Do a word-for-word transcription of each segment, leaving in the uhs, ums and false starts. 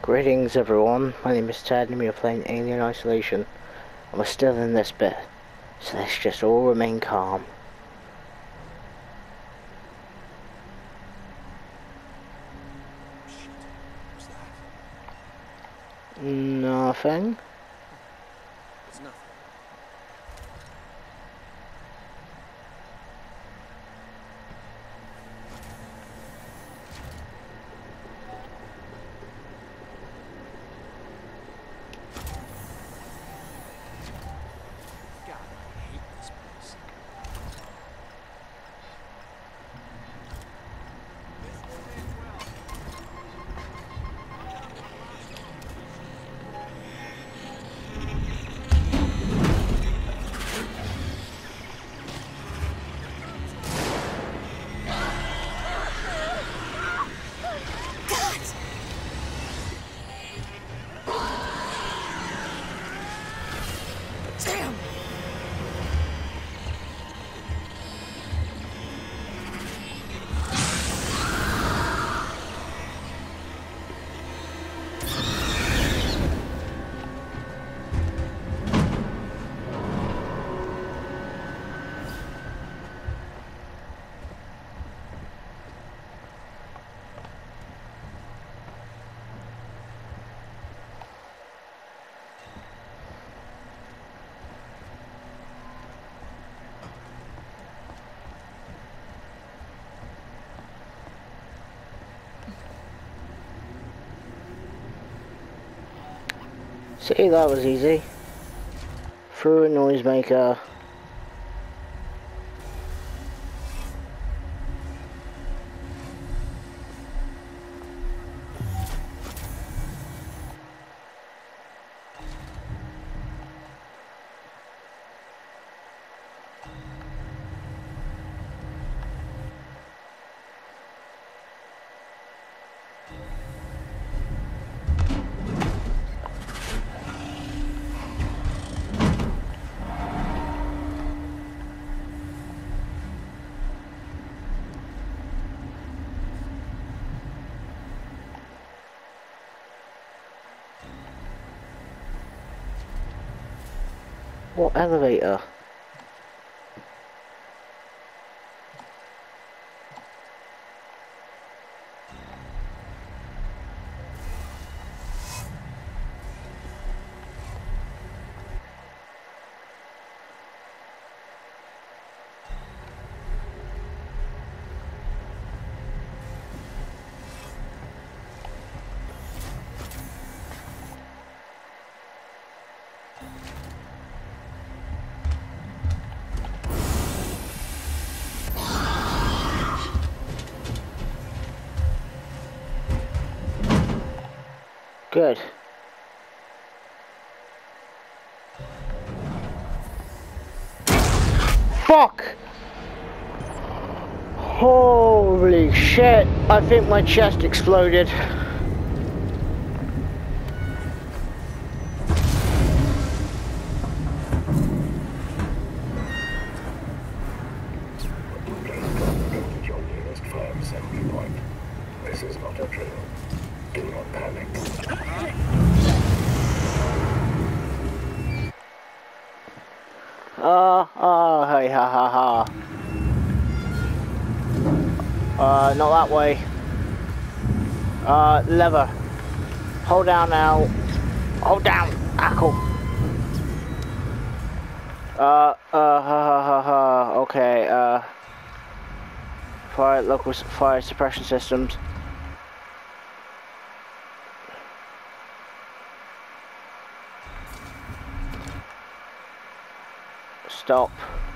Greetings everyone, my name is Ted and we are playing Alien Isolation. And we're still in this bit, so let's just all remain calm. Shit. What's that? Nothing? It's nothing. God, I hate this place. This won't end well. Damn! See, that was easy. Through a noisemaker. What elevator? Good. Fuck! Holy shit! I think my chest exploded. Your nearest fire assembly point. This is not a drill. Do not panic. Uh, uh, hey, ha, ha, ha. Uh, not that way. Uh, lever. Hold down now. Hold down, Ackle. Uh, uh, ha, ha, ha, ha. Okay, uh. Fire, local fire suppression systems. Stop.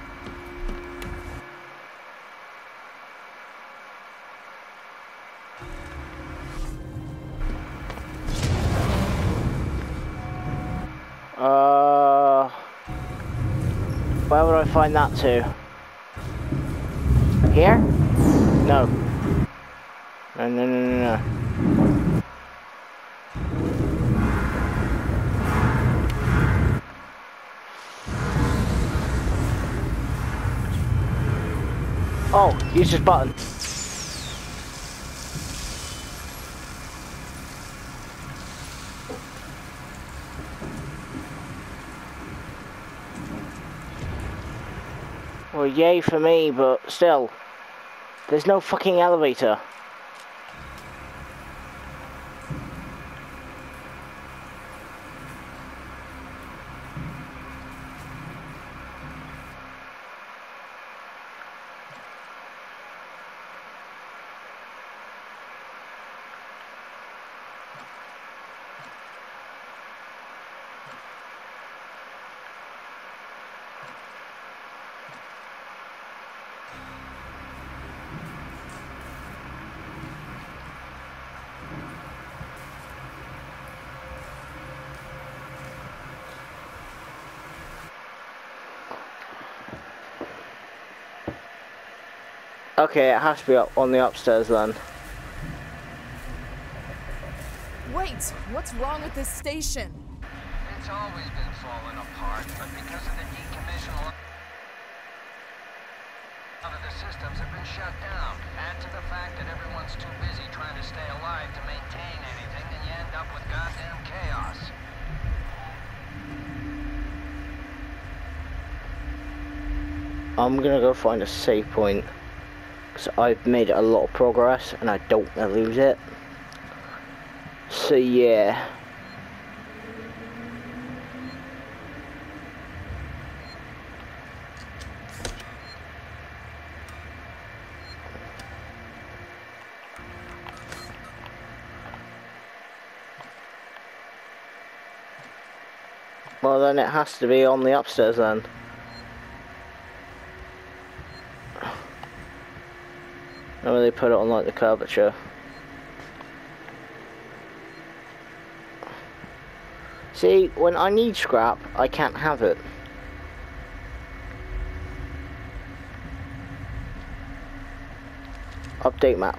Uh, where would I find that to? Here? No. No, no, no, no, no. Oh, use this button. Uh, uh, ha, ha, ha. Well, yay for me, but still. There's no fucking elevator. Okay, it has to be up on the upstairs then. Wait, what's wrong with this station? It's always been falling apart, but because of the decommission, a lot of the systems have been shut down. Add to the fact that everyone's too busy trying to stay alive to maintain anything, and you end up with goddamn chaos. I'm gonna go find a save point. Because I've made a lot of progress and I don't want to lose it. So yeah. Well then it has to be on the upstairs then. Or they put it on like the curvature. See, when I need scrap, I can't have it. Update map.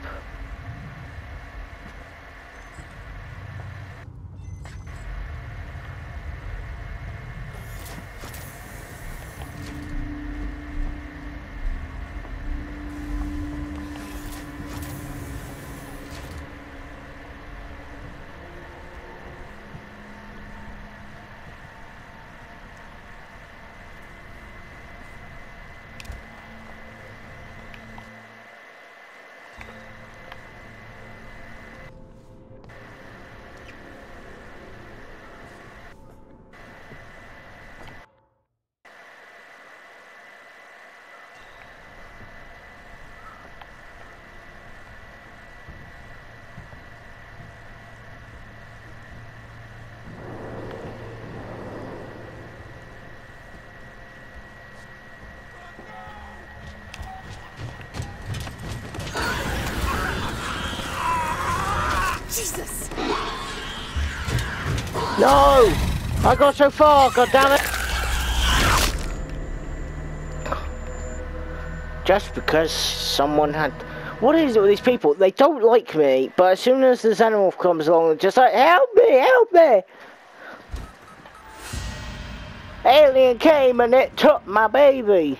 Jesus! No! I got so far, god damn it! Just because someone had... What is it with these people? They don't like me, but as soon as the Xenomorph comes along, they're just like, help me, help me! Alien came and it took my baby!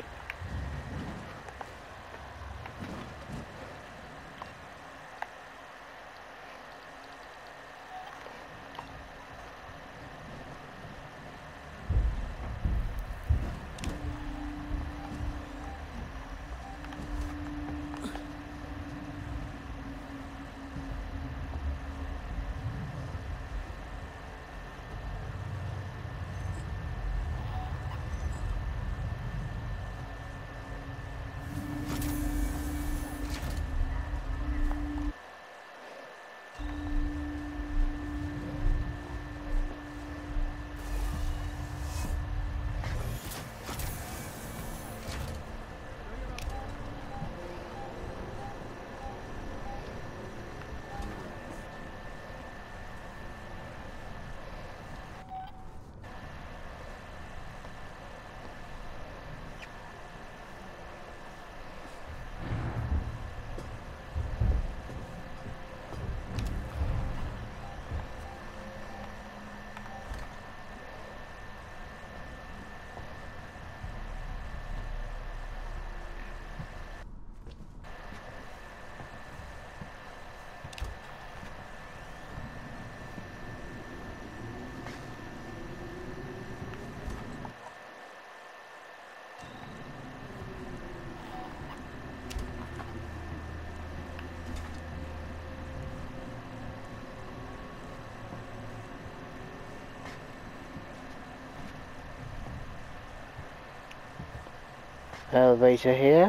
Elevator here.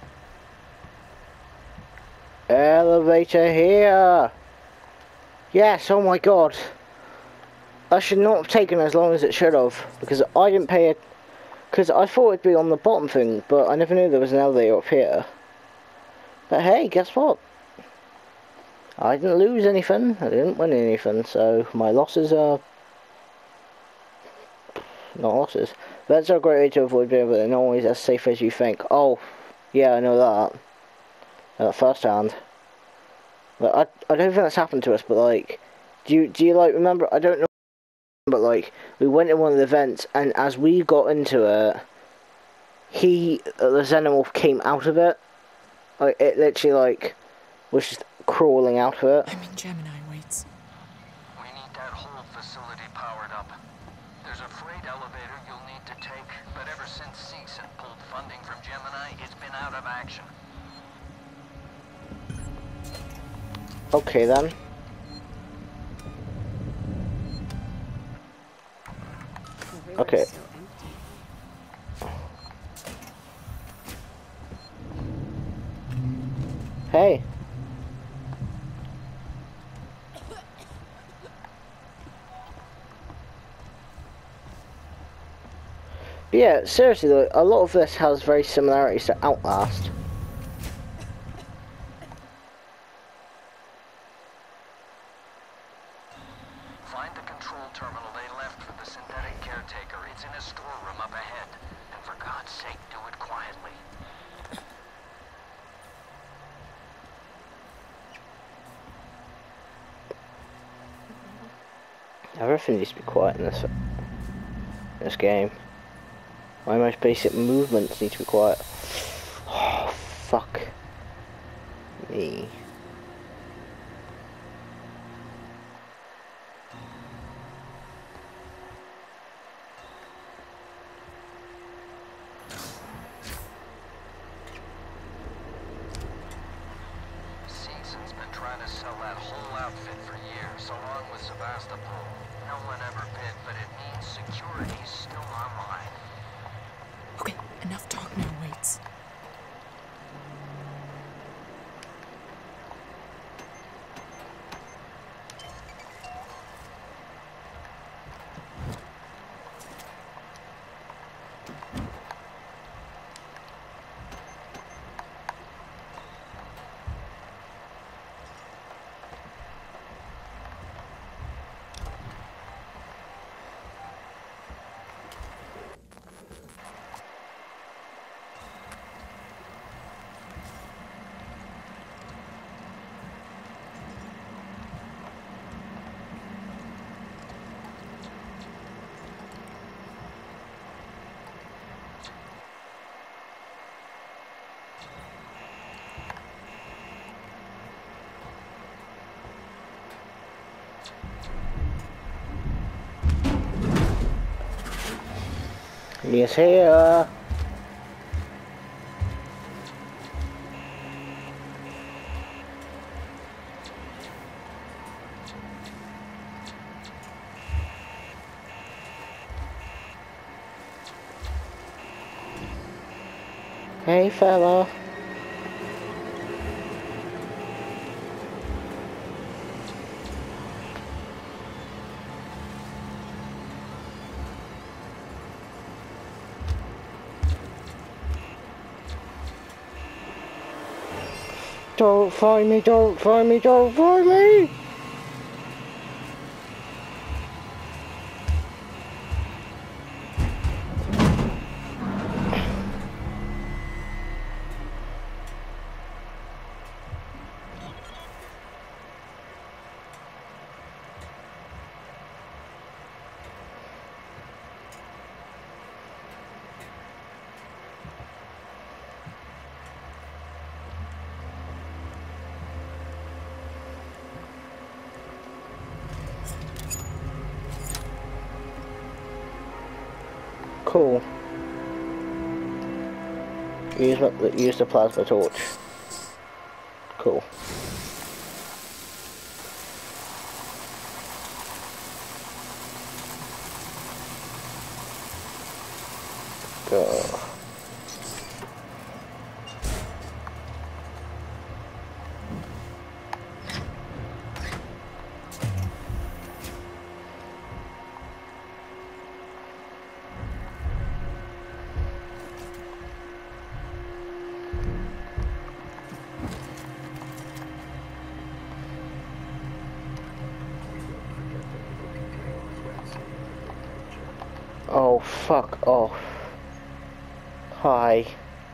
Elevator here. Yes, oh my god. That should not have taken as long as it should have, because I didn't pay it. Because I thought it'd be on the bottom thing, but I never knew there was an elevator up here. But hey, guess what? I didn't lose anything, I didn't win anything, so my losses are not losses. That's a great way to avoid being, but they're not always as safe as you think. Oh, yeah, I know that. Uh, first hand. But I, I don't think that's happened to us, but like, do you, do you like remember, I don't know, but like, we went in one of the vents, and as we got into it, he, uh, the Xenomorph came out of it. Like, it literally, like, was just crawling out of it. I'm in Gemini, Waits. We need that whole facility powered up. There's a freight elevator you'll need to take, but ever since Seegson pulled funding from Gemini, it's been out of action. Okay then. Okay. Hey. Yeah, seriously though, a lot of this has very similarities to Outlast. Find the control terminal they left for the synthetic caretaker. It's in a storeroom up ahead. And for God's sake, do it quietly. Everything needs to be quiet in this this game. My most basic movements need to be quiet. Oh, fuck me. Seegson's been trying to sell that whole outfit for years, along with Sevastopol. No one ever bid, but it means security's still online. Okay, enough talk now, Waits. He's here. Hey, fella. Don't find me, don't find me, don't find me! Cool. Use, use the plasma torch. Cool. Go. Oh, fuck off. Hi.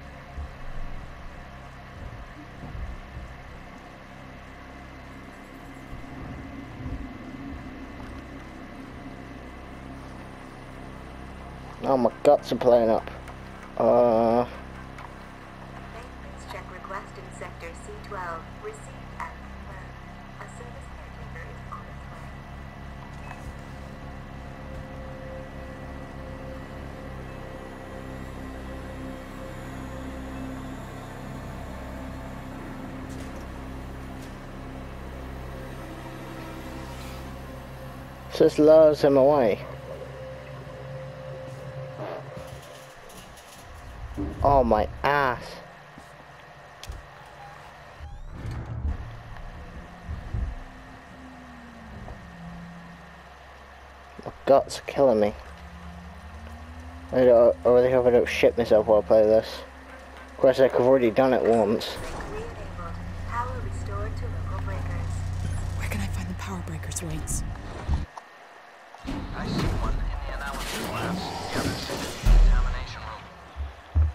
Oh, my guts are playing up. Uh... Maintenance check request in sector C twelve. Received and confirmed. A service caretaker is on its way. Just lures him away. Oh, my ass. My guts are killing me. I, don't, I really hope I don't shit myself while I play this. Of course, like, I've already done it once. Re-enabled. Power restored to local breakers. Where can I find the power breakers, Waits? I see one in the analysis labs. The other sits in the examination room.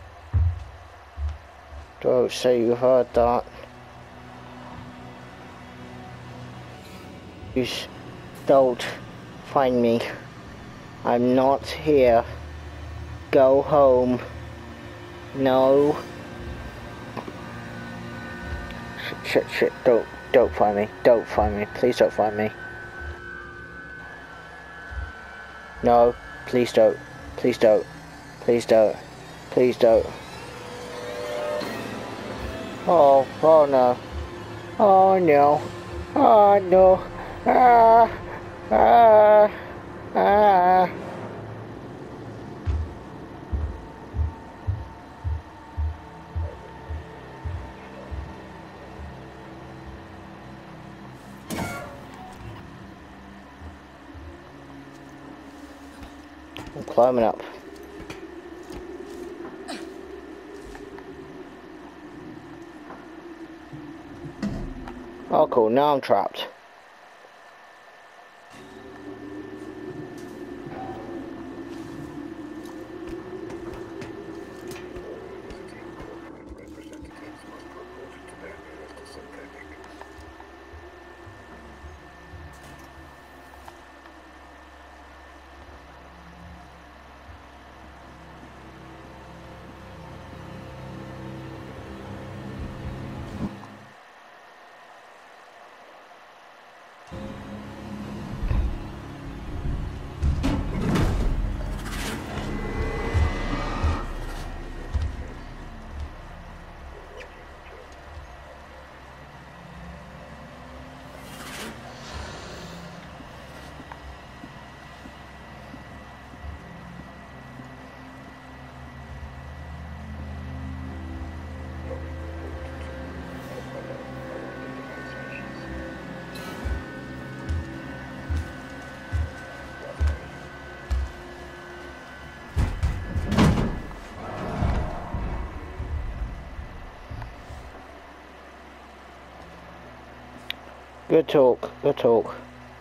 Don't say you heard that. You s- don't find me. I'm not here. Go home. No. Shit, shit, shit. Don't, don't find me. Don't find me. Please don't find me. No. Please don't. Please don't. Please don't. Please don't. Oh, oh no. Oh no. Oh no. Ah. Ah. Ah. I'm climbing up. Oh cool, now I'm trapped. Representatives must report to their nearest synthetic. Good talk, good talk.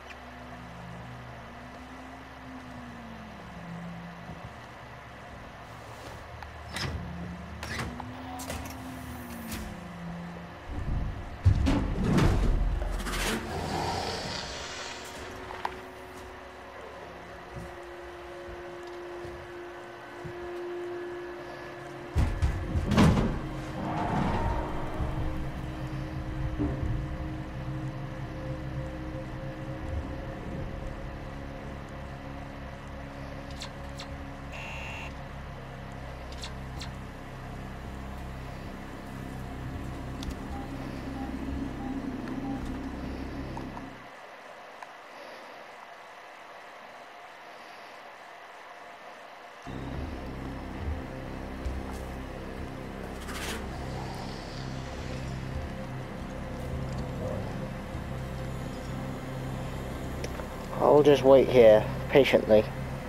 I'll just wait here, patiently.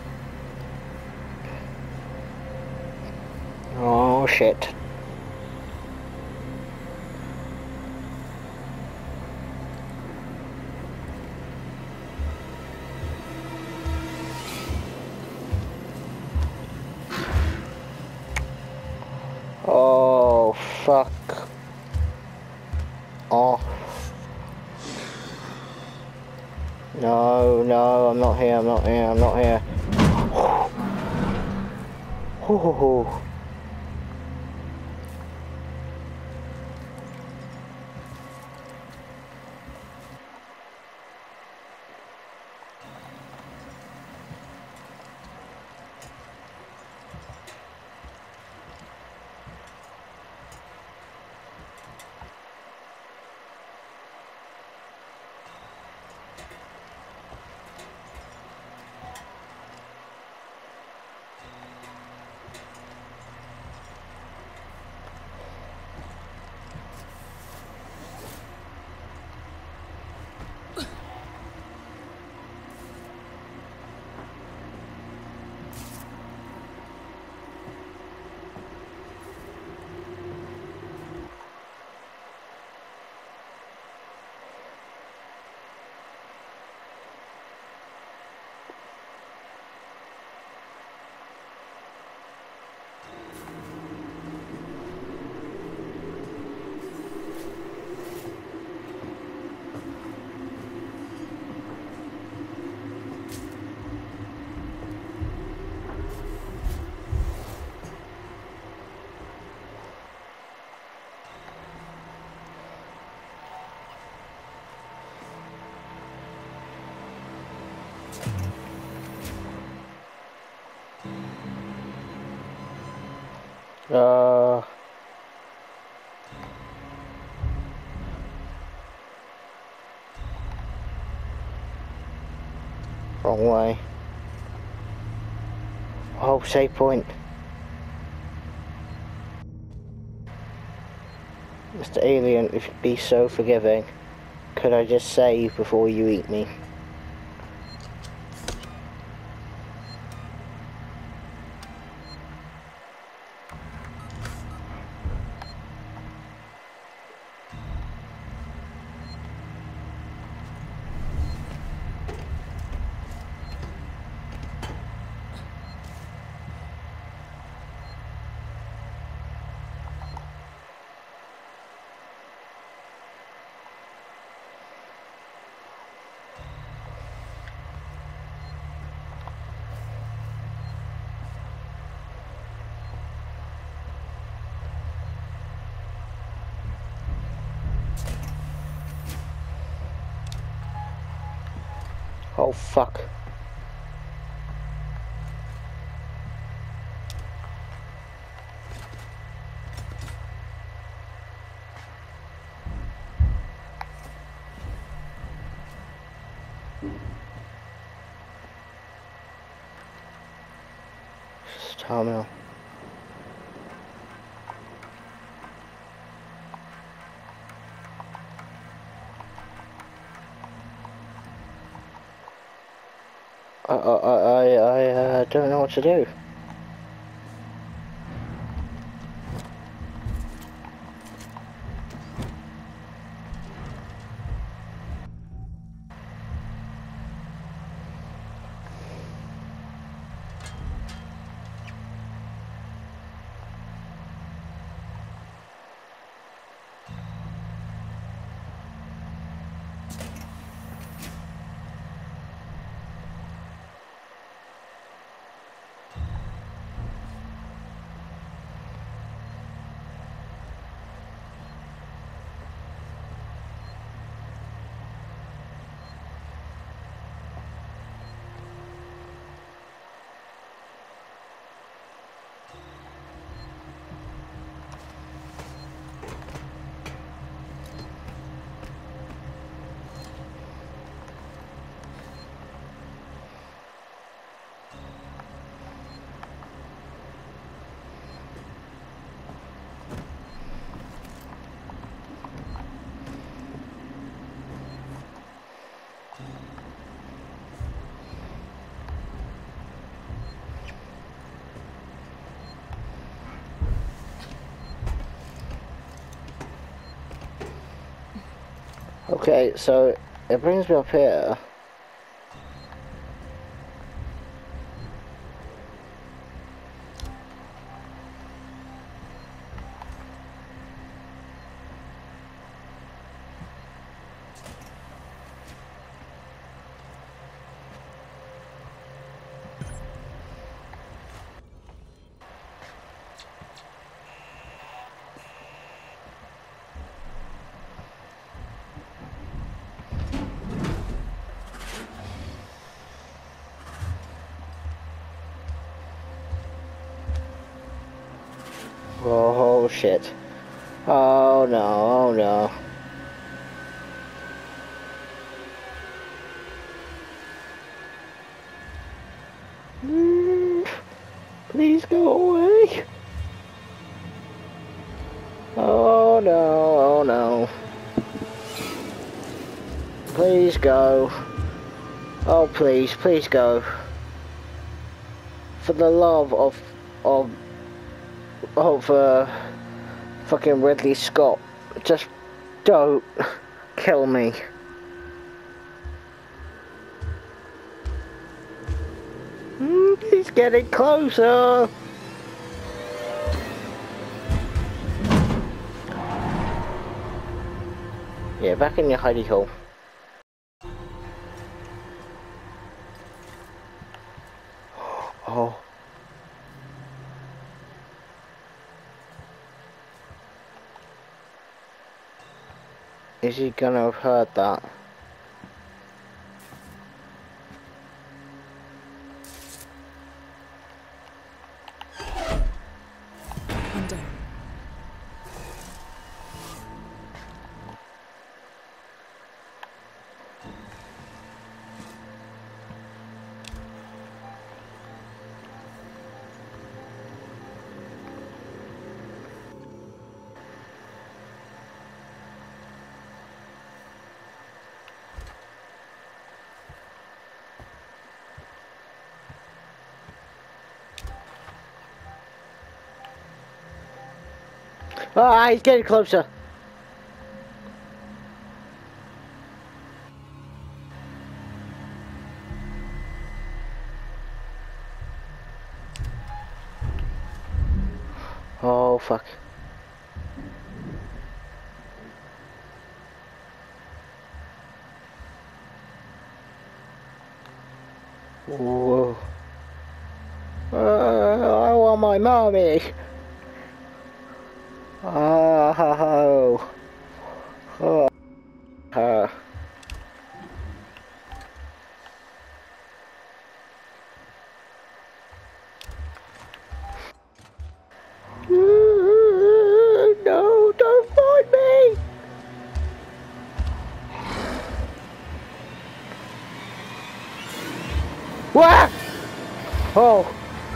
Oh shit. No, no, I'm not here, I'm not here, I'm not here. Ooh. Uh, wrong way. Oh, save point. Mister Alien, if you'd be so forgiving, could I just save before you eat me? Oh fuck. Terminal. I, I, I, I uh, don't know what to do. Okay, so it brings me up here. Oh shit. Oh no, oh no. Mm, please go away. Oh no, oh no. Please go. Oh please, please go. For the love of, of, of, uh, fucking Ridley Scott, just don't kill me. Mm, he's getting closer. Yeah, back in your hidey hole. Oh. Is he gonna have heard that? I'm down. Ah, he's getting closer. Oh fuck. Whoa. Uh, I want my mommy. Oh. Oh. Her. No, don't find me. What? Oh.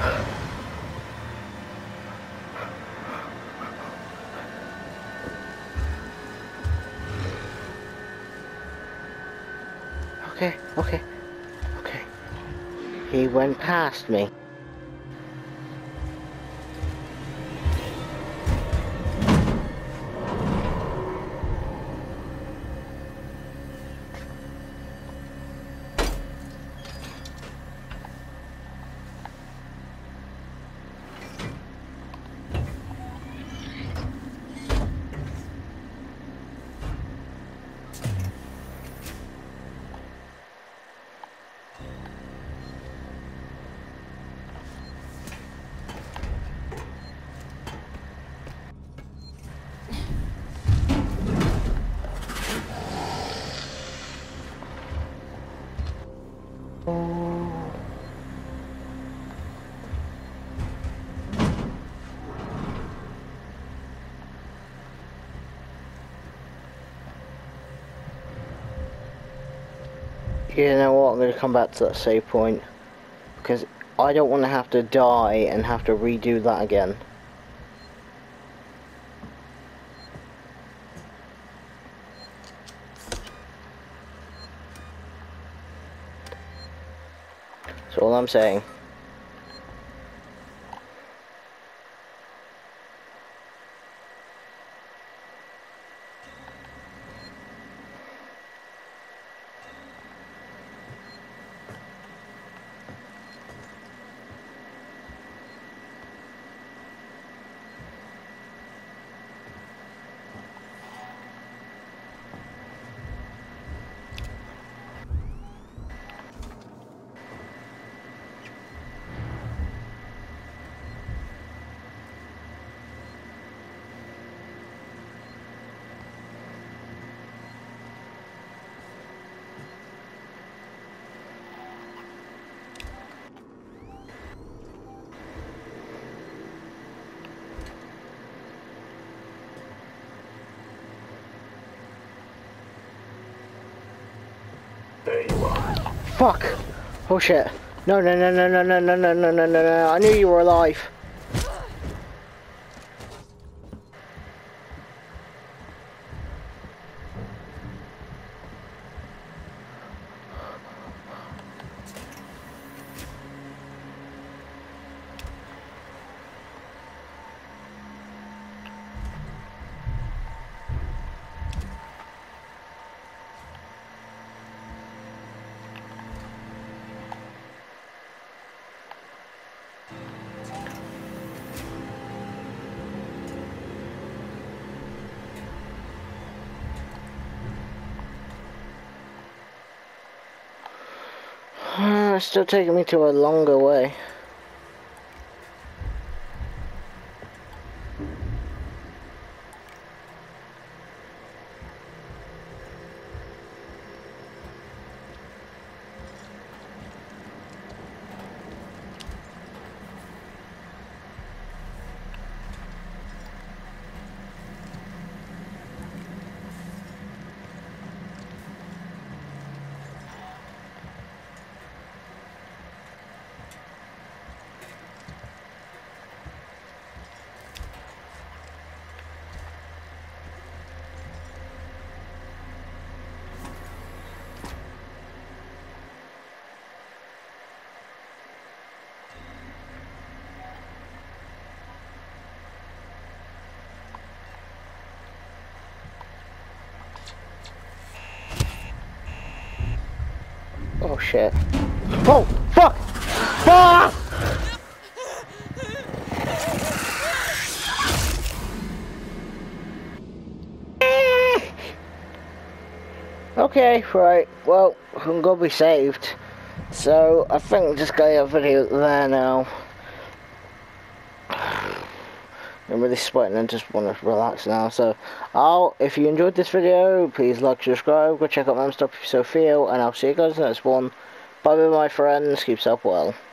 Okay, okay, okay. He went past me. You know what, I'm going to come back to that save point, because I don't want to have to die and have to redo that again. That's all I'm saying. fuck! Oh shit. No, no, no, no, no, no, no, no, no, no, no, no. I knew you were alive. It's still taking me to a longer way. Oh shit. Oh fuck! Fuck! Okay, right, well, I'm gonna be saved. So, I think I'm just going to video there now. I'm really sweating and just want to relax now. So, I'll, if you enjoyed this video, please like, subscribe, go check out my stuff if you so feel, and I'll see you guys in the next one. Bye bye my friends, keep yourself well.